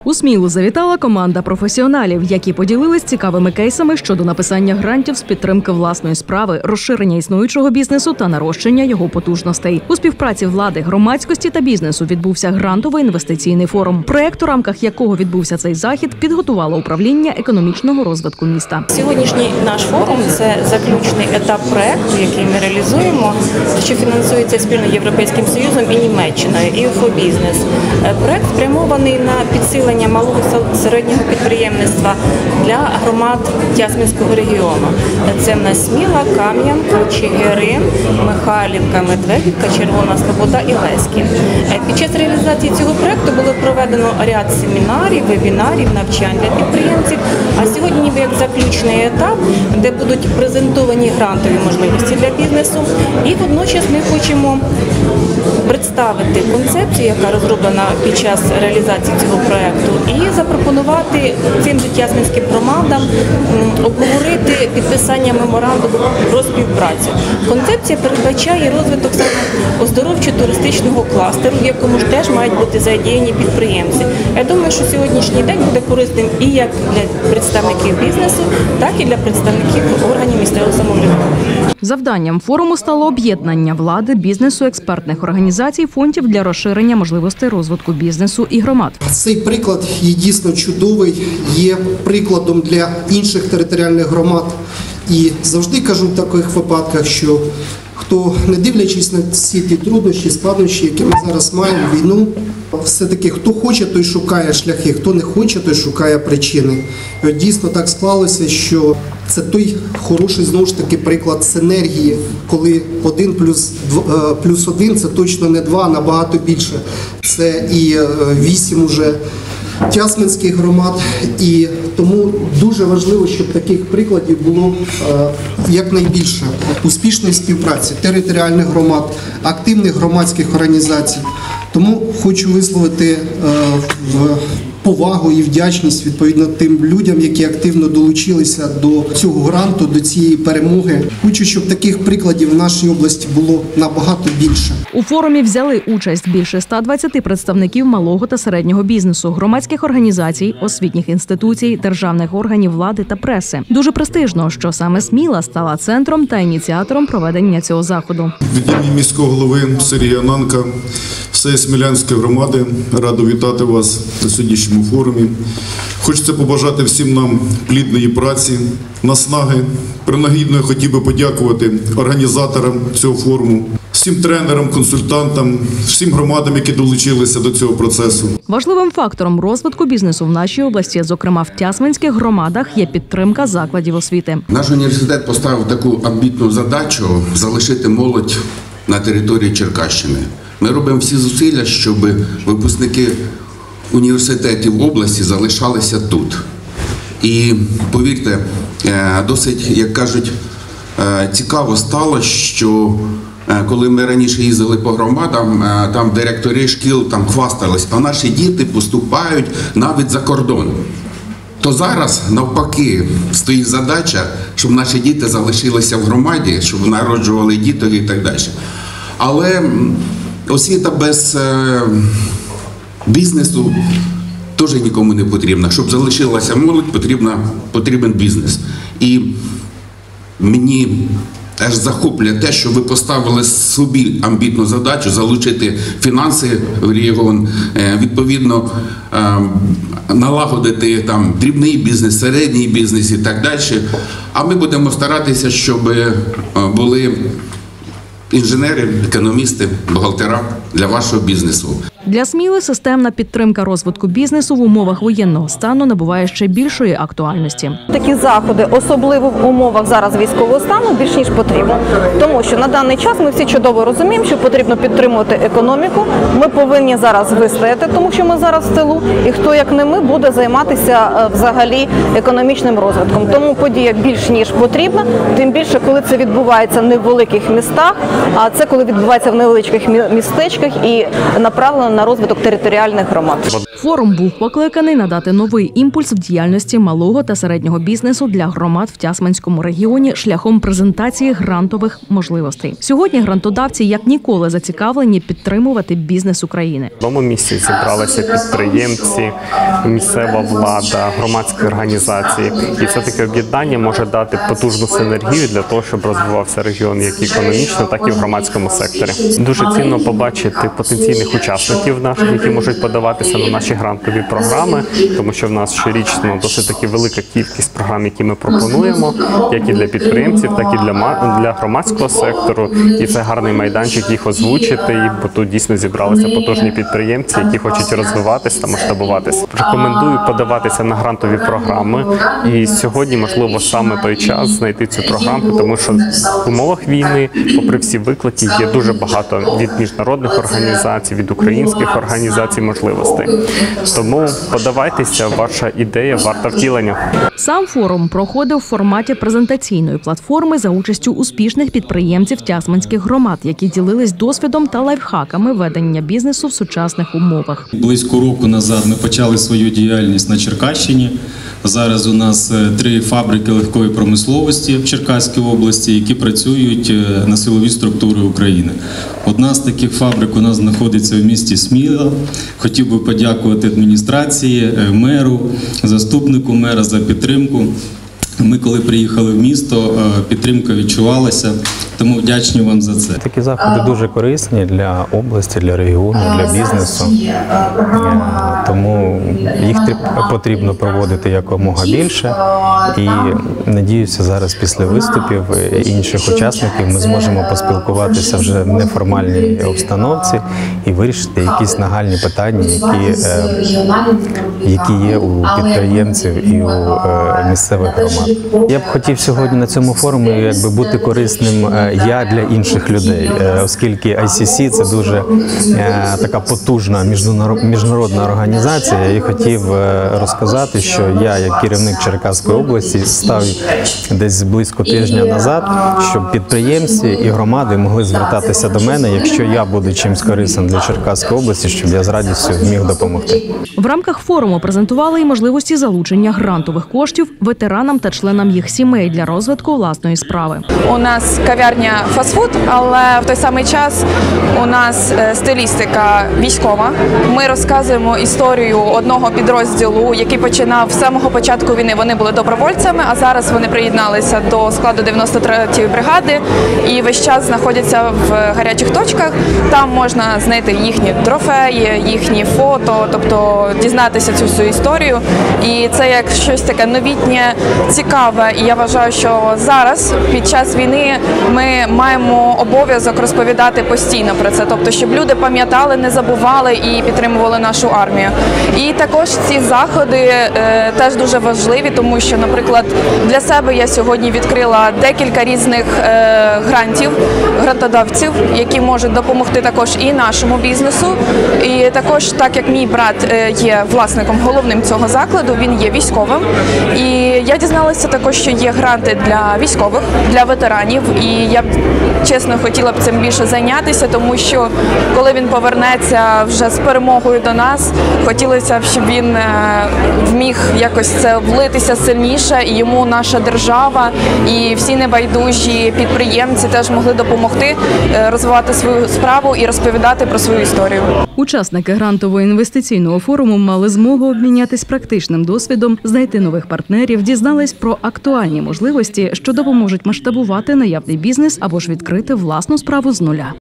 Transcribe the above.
У Смілу завітала команда професіоналів, які поділились цікавими кейсами щодо написання грантів з підтримки власної справи, розширення існуючого бізнесу та нарощення його потужностей. У співпраці влади, громадськості та бізнесу відбувся грантовий інвестиційний форум. Проєкт, у рамках якого відбувся цей захід, підготувало управління економічного розвитку міста. Сьогоднішній наш форум – це заключний етап проєкту, який ми реалізуємо, що фінансується спільно Європейським Союзом і Німеччиною, і «Інфобізнес». Проєкт спрямований на підсилення малого середнього підприємництва для громад Тясминського регіону. Це в нас Сміла, Кам'янка, Чигирин, Михайлівка, Медведівка, Червона Слобода і Леськів. Під час реалізації цього проєкту було проведено ряд семінарів, вебінарів, навчань для підприємців. А сьогодні ніби як заключний етап, де будуть презентовані грантові можливості для бізнесу. І водночас ми хочемо представити концепцію, яка розроблена під час реалізації цього проєкту, і запропонувати цим же тясминським громадам обговорити підписання меморандуму про співпрацю. Концепція передбачає розвиток оздоровчо-туристичного кластеру, в якому ж теж мають бути задіяні підприємці. Я думаю, що сьогоднішній день буде корисним і як для представників бізнесу, так і для представників органів місцевого самоврядування. Завданням форуму стало об'єднання влади, бізнесу, експертних організацій, фондів для розширення можливостей розвитку бізнесу і громад. Цей приклад є дійсно чудовий, є прикладом для інших територіальних громад. І завжди кажу в таких випадках, що хто, не дивлячись на всі ті труднощі, складнощі, які ми зараз маємо, війну, все-таки хто хоче, той шукає шляхи, хто не хоче, той шукає причини. І от дійсно так склалося, що це той хороший, знову ж таки, приклад синергії, коли 1 плюс 1 – це точно не 2, а набагато більше. Це і 8 уже тясминських громад, і тому дуже важливо, щоб таких прикладів було якнайбільше. Успішної співпраці територіальних громад, активних громадських організацій. Тому хочу висловити повагу і вдячність відповідно тим людям, які активно долучилися до цього гранту, до цієї перемоги. Хочу, щоб таких прикладів в нашій області було набагато більше. У форумі взяли участь більше 120 представників малого та середнього бізнесу, громадських організацій, освітніх інституцій, державних органів влади та преси. Дуже престижно, що саме Сміла стала центром та ініціатором проведення цього заходу. Від імені міського голови Сергія Нанка, всієї Смілянської громади, радо вітати вас на сьогоднішньому форумі. Хочеться побажати всім нам плідної праці, наснаги. Принагідно я хотів би подякувати організаторам цього форуму, всім тренерам, консультантам, всім громадам, які долучилися до цього процесу. Важливим фактором розвитку бізнесу в нашій області, зокрема в тясминських громадах, є підтримка закладів освіти. Наш університет поставив таку амбітну задачу – залишити молодь на території Черкащини. Ми робимо всі зусилля, щоб випускники університетів області залишалися тут. І повірте, досить, як кажуть, цікаво стало, що коли ми раніше їздили по громадам, там директори шкіл там хвастались, а наші діти поступають навіть за кордон. То зараз, навпаки, стоїть задача, щоб наші діти залишилися в громаді, щоб народжували діток і так далі. Але освіта без бізнесу теж нікому не потрібна. Щоб залишилася молодь, потрібен бізнес. І мені аж захоплює те, що ви поставили собі амбітну задачу залучити фінанси в регіон, відповідно налагодити там дрібний бізнес, середній бізнес і так далі. А ми будемо старатися, щоб були інженери, економісти, бухгалтера для вашого бізнесу. Для Сміли системна підтримка розвитку бізнесу в умовах воєнного стану набуває ще більшої актуальності. Такі заходи, особливо в умовах зараз військового стану, більш ніж потрібно. Тому що на даний час ми всі чудово розуміємо, що потрібно підтримувати економіку. Ми повинні зараз вистояти, тому що ми зараз в тилу. І хто, як не ми, буде займатися взагалі економічним розвитком. Тому подія більш ніж потрібна, тим більше, коли це відбувається не в великих містах, а це коли відбувається в невеличких містечках і направлено на розвиток територіальних громад. Форум був покликаний надати новий імпульс в діяльності малого та середнього бізнесу для громад в Тясминському регіоні шляхом презентації грантових можливостей. Сьогодні грантодавці як ніколи зацікавлені підтримувати бізнес України. В одному місці зібралися підприємці, місцева влада, громадські організації. І все-таки об'єднання може дати потужну синергію для того, щоб розвивався регіон як економічно, так і в громадському секторі. Дуже цінно побачити потенційних учасників наших, які можуть подаватися на наші грантові програми, тому що в нас щорічно досить таки велика кількість програм, які ми пропонуємо, як і для підприємців, так і для громадського сектору. І це гарний майданчик їх озвучити, бо тут дійсно зібралися потужні підприємці, які хочуть розвиватися та масштабуватися. Рекомендую подаватися на грантові програми. І сьогодні, можливо, саме той час знайти цю програму, тому що в умовах війни, попри всі виклики, є дуже багато від міжнародних організацій, від українських організацій можливостей. Тому подавайтеся, ваша ідея варта втілення. Сам форум проходив в форматі презентаційної платформи за участю успішних підприємців тясминських громад, які ділились досвідом та лайфхаками ведення бізнесу в сучасних умовах. Близько року назад ми почали свою діяльність на Черкащині. Зараз у нас 3 фабрики легкої промисловості в Черкаській області, які працюють на силові структури України. Одна з таких фабрик у нас знаходиться в місті Сміла. Хотів би подякувати адміністрації, меру, заступнику мера за підтримку. Ми, коли приїхали в місто, підтримка відчувалася, тому вдячні вам за це. Такі заходи дуже корисні для області, для регіону, для бізнесу. Тому їх потрібно проводити якомога більше. І надіюся, зараз після виступів інших учасників ми зможемо поспілкуватися вже в неформальній обстановці і вирішити якісь нагальні питання, які є у підприємців і у місцевих громад. Я б хотів сьогодні на цьому форумі бути корисним я для інших людей, оскільки ICC – це дуже така потужна міжнародна організація. І хотів розказати, що я, як керівник Черкаської області, став десь близько тижня назад, щоб підприємці і громади могли звертатися до мене, якщо я буду чимось корисним для Черкаської області, щоб я з радістю міг допомогти. В рамках форуму презентували і можливості залучення грантових коштів ветеранам та членам їх сімей для розвитку власної справи. У нас кав'ярня фастфуд, але в той самий час у нас стилістика військова. Ми розказуємо історію одного підрозділу, який починав з самого початку війни. Вони були добровольцями, а зараз вони приєдналися до складу 93-ї бригади і весь час знаходяться в гарячих точках. Там можна знайти їхні трофеї, їхні фото, тобто дізнатися цю всю історію. І це як щось таке новітнє, цікаве. І я вважаю, що зараз, під час війни, ми маємо обов'язок розповідати постійно про це, тобто, щоб люди пам'ятали, не забували і підтримували нашу армію. І також ці заходи теж дуже важливі, тому що, наприклад, для себе я сьогодні відкрила декілька різних грантодавців, які можуть допомогти також і нашому бізнесу. І також, так як мій брат є власником головним цього закладу, він є військовим. І я дізналася також, що є гранти для військових, для ветеранів. І я б, чесно, хотіла б цим більше зайнятися, тому що коли він повернеться вже з перемогою до нас, хотілося б, щоб він вміг якось це влитися сильніше, і йому наша держава і всі небайдужі підприємці теж могли допомогти розвивати свою справу і розповідати про свою історію. Учасники грантово-інвестиційного форуму мали змогу обмінятись практичним досвідом, знайти нових партнерів, дізнались про актуальні можливості, що допоможуть масштабувати наявний бізнес або ж відкрити власну справу з нуля.